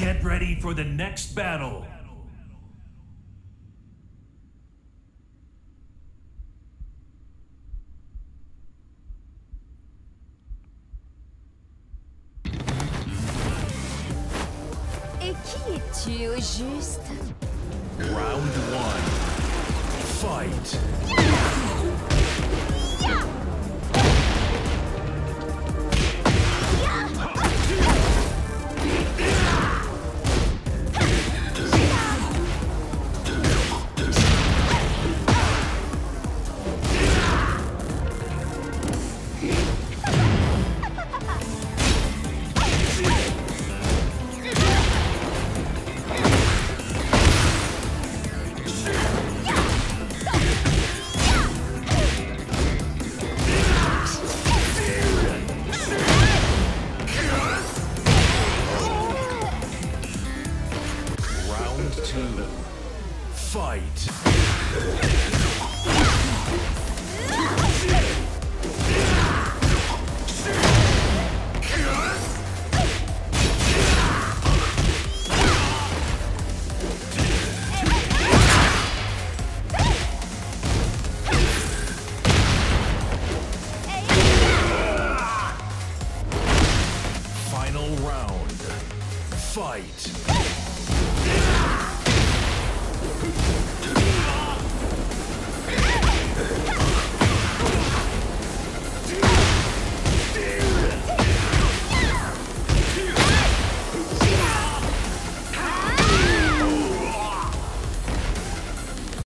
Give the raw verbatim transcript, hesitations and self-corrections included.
Get ready for the next battle. Et qui es-tu au juste? Round one. Fight. Two. Fight. Final round. Fight.